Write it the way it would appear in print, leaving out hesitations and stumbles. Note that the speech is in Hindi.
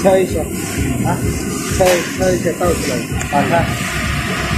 测一下啊，测一下倒出来，把它